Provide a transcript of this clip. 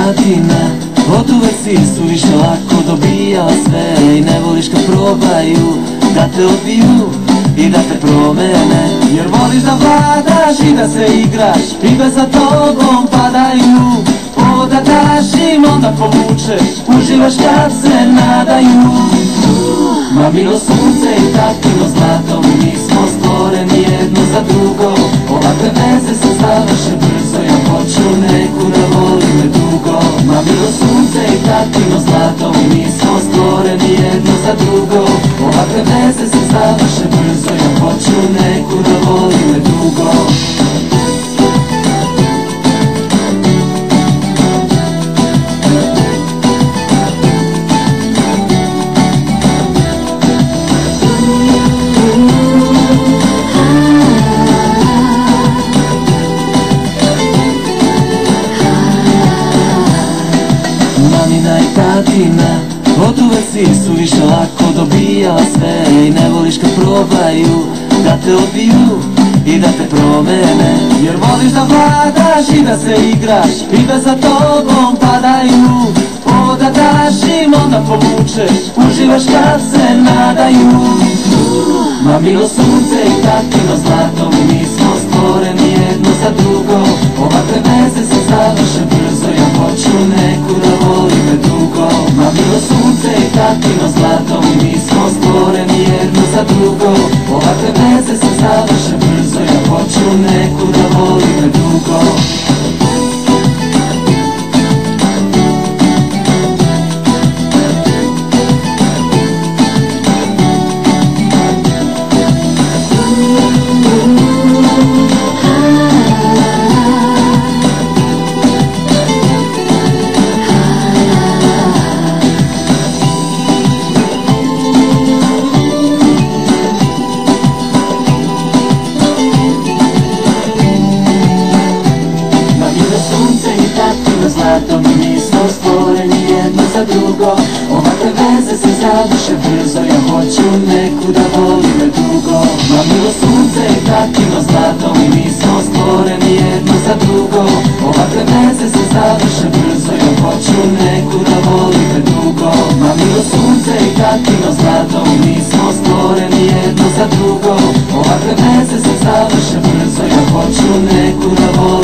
tatina, od uvek si suviše lako dobijala sve. I ne voliš kad probaju da te odbiju i da te promene, jer voliš da vladaš i da se igraš. Ribe za tobom padaju, ovo da daš im onda povučeš, uživaš kad se nadaju. Mamino sunce i tatino zlato, mi smo stvoreni jedno za drugo. Ovakve veze se završe brzo, ja hoću neku da voli me dugo. Mamino sunce i tatino zlato, mi smo stvoreni jedno za drugo. Ovakve veze se završe brzo, ja hoću neku da voli me dugo. Mamina i tatina, od uvek si suviše lako dobijala sve. I ne voliš kad probaju da te odbiju i da te promene, jer voliš da vladaš i da se igraš. Ribe za tobom padaju, ovo da daš im onda povučeš, uživaš kad se nadaju. Mamino sunce i tatino zlato, mi smo stvoreni jedno za drugo. Ovakve veze se završe brzo, ja hoću neku da voli me dugo. Mamino sunce i tatino zlato, mi smo stvoreni jedno za drugo. Ovakve veze se završe brzo, ja hoću neku da voli me dugo. Mi smo stvoreni jedno za drugo. Ovakve veze se završe brzo, ja hoću neku da voli me dugo. Mamino sunce i tatino zlato, mi smo stvoreni jedno za drugo. Ovakve veze se završe brzo, ja hoću neku da voli me dugo. Mamino sunce i tatino zlato, mi smo stvoreni jedno za drugo. Ovakve veze se završe brzo, ja hoću neku da voli